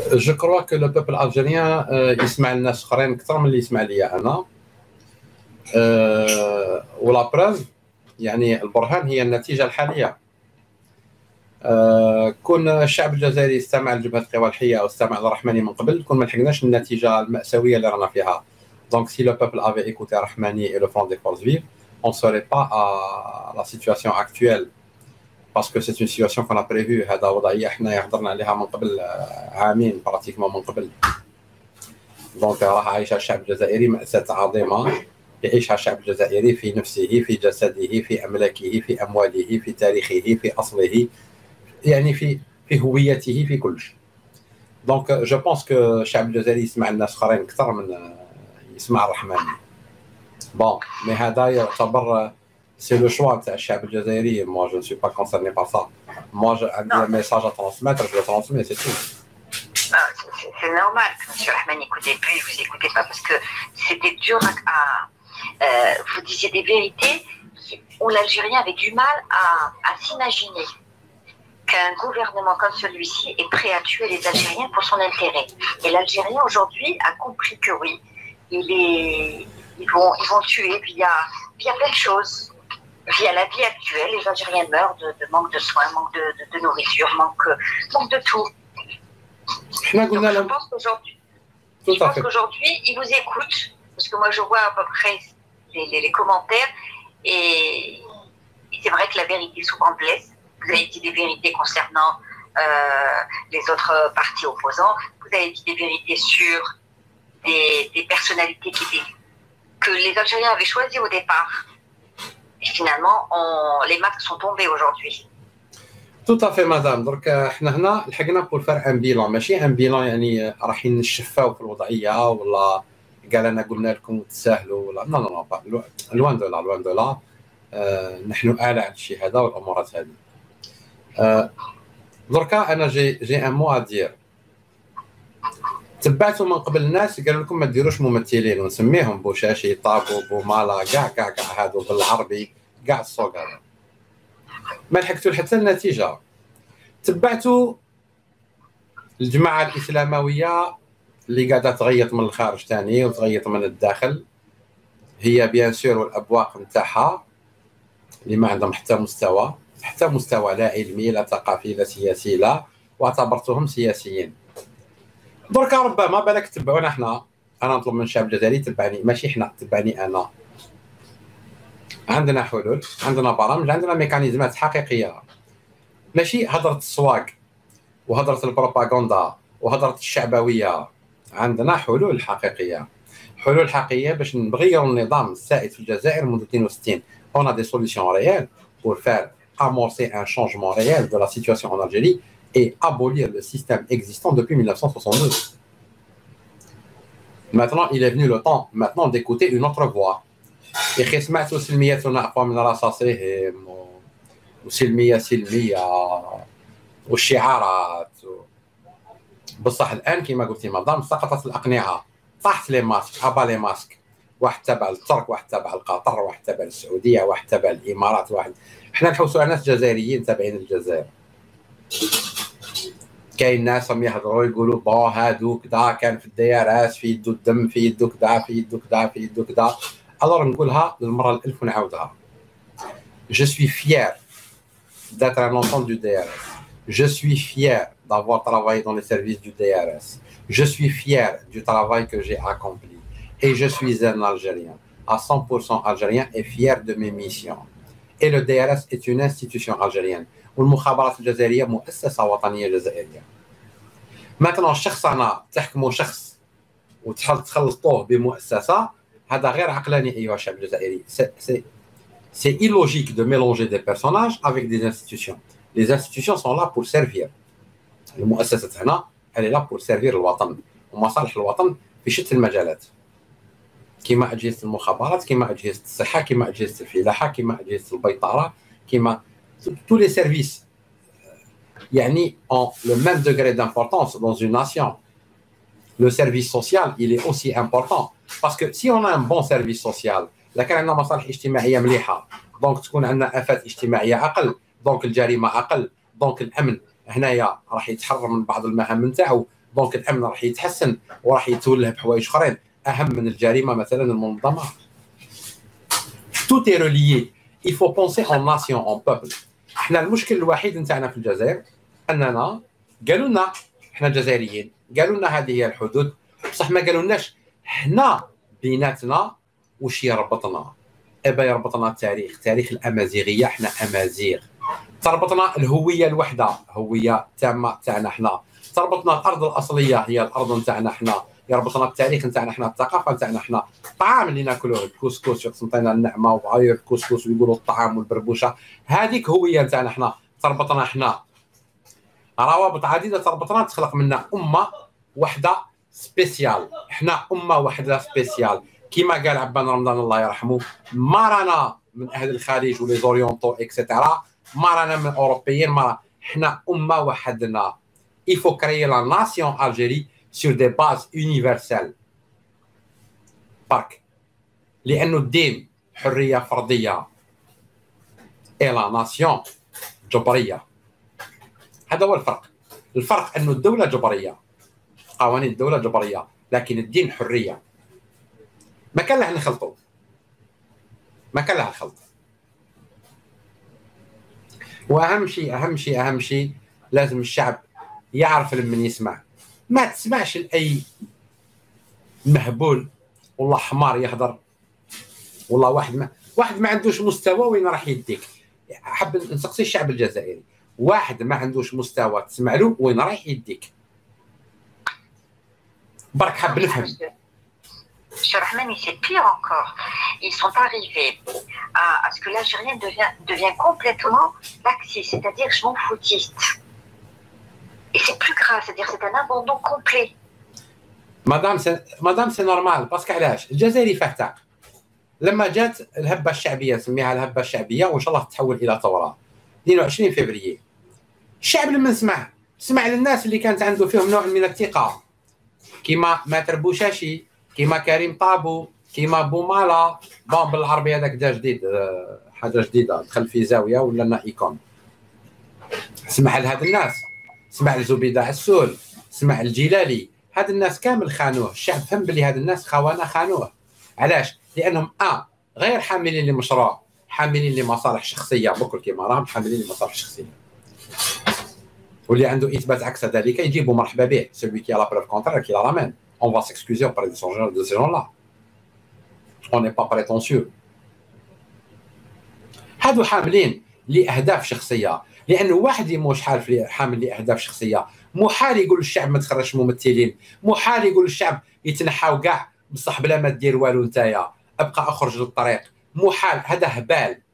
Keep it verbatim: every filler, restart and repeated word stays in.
جو كروا كو لو بوبل الجيريان يسمع الناس اخرين اكثر من اللي يسمع ليا انا. أه ولا بروف يعني البرهان هي النتيجه الحاليه. أه كون الشعب الجزائري استمع لجبهه القوى الحيه او استمع للرحماني من قبل كون ما لحقناش النتيجه الماساويه اللي رانا فيها. دونك سي لو بوبل افي ايكوتي رحماني اي لو فون دي فورس فيف on serait pas à la situation actuelle parce que c'est une situation qu'on a prévue. هذا وضعيه احنا هضرنا عليها من قبل عامين براتيكمون من قبل. دونك راه عايشها الشعب الجزائري مأساة عظيمة يعيشها الشعب الجزائري في نفسه في جسده في أملاكه في أمواله في تاريخه في أصله يعني في في هويته في كل شيء. دونك جو بونس كو الشعب الجزائري يسمع الناس اخرين اكثر من يسمع الرحماني. بون مي هذا يعتبر سي لو شوا تاع الشعب الجزائري. موا جو نسوي با كونسيرني بار سا. موا عندي ان ميساج ا ترونسميتر جو ترونسمي سي تو. C'est normal que M. Rahman n'écoutez plus, vous n'écoutez pas parce que c'était dur à... à euh, vous disiez des vérités où l'Algérien avait du mal à, à s'imaginer qu'un gouvernement comme celui-ci est prêt à tuer les Algériens pour son intérêt. Et l'Algérien aujourd'hui a compris que oui, il est, ils, vont, ils vont tuer via, via plein de choses. Via la vie actuelle, les Algériens meurent de, de manque de soins, manque de, de, de nourriture, manque, manque de tout. Donc, je pense qu'aujourd'hui, je pense qu'aujourd'hui, ils vous écoutent, parce que moi je vois à peu près les, les, les commentaires, et, et c'est vrai que la vérité souvent blesse. Vous avez dit des vérités concernant euh, les autres partis opposants, vous avez dit des vérités sur des, des personnalités qui étaient, que les Algériens avaient choisies au départ. Et finalement, on, les masques sont tombés aujourd'hui. tout à fait مدام. درك احنا هنا لحقنا نقول فرق ان بيلون ماشي ان بيلون يعني رايحين نشفاو في الوضعيه ولا قال انا قلنا لكم تساهلوا ولا نو نو نو لوان دو لا لوان دو لا. آه نحن اعلى على الشيء هذا والامورات هذه. آه دركا انا جي جي ان مو ادير. تبعتوا من قبل الناس قالوا لكم ما ديروش ممثلين ونسميهم بوشاشي طابو بومالا كاع كاع كاع هادو بالعربي كاع السوق هذا. ما لحقتوا حتى النتيجه. تبعتوا الجماعه الاسلامويه اللي قاعده تغيط من الخارج ثاني وتغيط من الداخل. هي بيان سور والابواق نتاعها اللي ما عندهم حتى مستوى حتى مستوى لا علمي لا ثقافي لا سياسي لا واعتبرتهم سياسيين. دركا ربما بالك تبعونا احنا. انا نطلب من الشعب الجزائري تبعني ماشي احنا تبعني انا. عندنا حلول عندنا برامج عندنا ميكانيزمات حقيقيه ماشي هضره السواق وهضره البروباغندا وهضره الشعبويه. عندنا حلول حقيقيه حلول حقيقيه باش نغيروا النظام السائد في الجزائر منذ اثنين وستين. on a des solutions réelles pour faire amorcer un changement réel de la situation en Algérie et abolir le système existant depuis mille neuf cent soixante-douze. Maintenant il est venu le temps maintenant d'écouter une autre voix. يا اخي سمعتوا سلميتنا اقوى من رصاصهم وسلميه سلميه والشعارات و... بصح الان كما قلتي مدام سقطت الاقنعه طاحت لي ماسك ابا لي ماسك. واحد تبع الترك واحد تبع القطر واحد تبع السعوديه واحد تبع الامارات واحد. احنا نحوسوا على ناس جزائريين تابعين الجزائر. كاين ناس هم يهضروا يقولوا با هادو كذا كان في الديارات في يدو الدم في يدو كذا في يدو كذا في يدو كذا. Alors نقولها للمرة الألف ونعاودها. Je suis fier d'être un enfant du D R S. Je suis fier d'avoir travaillé dans les services du D R S. Je suis fier du travail que j'ai accompli. Et je suis un Algérien, à cent pour cent algérien et fier de mes missions. Et le D R S est une institution algérienne. والمخابرات الجزائرية مؤسسة وطنية جزائرية. Maintenant شخص أنا تحكموا شخص وتخلطوه بمؤسسة هذا غير عقلاني أيها الشعب الجزائري. C'est illogique de mélanger des personnages avec des institutions. Les institutions sont là pour servir. المؤسسة هنا elle est là pour servir الوطن ومصالح الوطن في شتى المجالات. كما أجهزة المخابرات كما أجهزة الصحة كما أجهزة الفلاحة كما أجهزة البيطرة كما tous les services يعني ont le même degré d'importance dans une nation. Le service social il est aussi important. Parce que si on a un bon service social لكن عندنا مصالح اجتماعيه مليحه دونك تكون عندنا افات اجتماعيه اقل دونك الجريمه اقل دونك الامن هنايا راح يتحرر من بعض المهام نتاعو دونك الامن راح يتحسن وراح يتوله بحوايج اخرين اهم من الجريمه مثلا المنظمه. tout est relié. il faut penser en nation en peuple. احنا المشكل الوحيد نتاعنا في الجزائر اننا قالوا لنا احنا جزائريين، قالوا لنا هذه هي الحدود، بصح ما قالوا لناش احنا بيناتنا وش يربطنا. ابا يربطنا التاريخ، تاريخ الامازيغيه، احنا امازيغ. تربطنا الهويه الوحده، هويه تامه تاعنا احنا. تربطنا الارض الاصليه هي الارض نتاعنا احنا، يربطنا التاريخ نتاعنا احنا، الثقافه نتاعنا احنا، الطعام اللي ناكلوه الكسكس يقسمطينا النعمه وغير الكسكس ويقولوا الطعام والبربوشه، هذيك هويه نتاعنا احنا، تربطنا احنا. روابط عديده تربطنا تخلق منا امه واحده سبيسيال، احنا امه واحده سبيسيال. كما قال عبان رمضان الله يرحمه، ما رانا من اهل الخليج ولي زوريونتو اكسيتيرا، ما رانا من اوروبيين، ما احنا امه وحدنا. il faut créer la nation Algérie sur des bases universelles. برك لانه الدين حريه فرديه et la nation جبريه. هذا هو الفرق. الفرق انه الدوله جبريه، قوانين الدوله جبريه، لكن الدين حريه. ما كان له نخلطوا، ما كان له الخلط. واهم شيء اهم شيء اهم شيء لازم الشعب يعرف لمن يسمع. ما تسمعش لاي مهبول والله حمار يهضر، والله واحد ما واحد ما عندوش مستوى وين راح يديك. حاب نسقسي الشعب الجزائري، واحد ما عندوش مستوى تسمع له وين رايح يديك. برك حاب نفهم. Monsieur Rahmani, c'est pire encore. Ils sont arrivés à, à ce que l'Algérien devient, devient complètement laxiste, c'est-à-dire je m'en foutiste. Et c'est plus grave, c'est-à-dire c'est un abandon complet. مدام سي مدام سي نورمال، باسكو علاش؟ الجزائري فاهتك. لما جات الهبه الشعبيه، نسميها الهبه الشعبيه وان شاء الله تتحول الى ثوره اثنين وعشرين فبراير، الشعب لما سمع سمع للناس اللي كانت عنده فيهم نوع من الثقه، كيما ماتر بوشاشي، كيما كريم طابو، كيما بومالا. بون بالعربي هذاك جا جديد، حاجه جديده، دخل في زاويه ولا لنا ايكون. سمع لهاد الناس، سمع لزبيده عسول، سمع الجلالي، هاد الناس كامل خانوه. الشعب فهم بلي هاد الناس خونه خانوه. علاش؟ لانهم اه غير حاملين لمشروع، حاملين لمصالح شخصيه، بكل كيما راهم حاملين لمصالح شخصيه. واللي عنده اثبات عكس ذلك يجيبوا مرحبا به. celui qui a la preuve contraire qui la ramène. On va s'excuser auprès de ces gens-là. On n'est pas prétentieux. هادو حاملين لاهداف شخصيه، لانه واحد يموش حال حامل لاهداف شخصيه، محال يقول للشعب ما تخرجش ممثلين، محال يقول للشعب يتنحاو كاع بصح بلا ما دير والو نتايا، ابقى اخرج للطريق، محال. هذا هبال.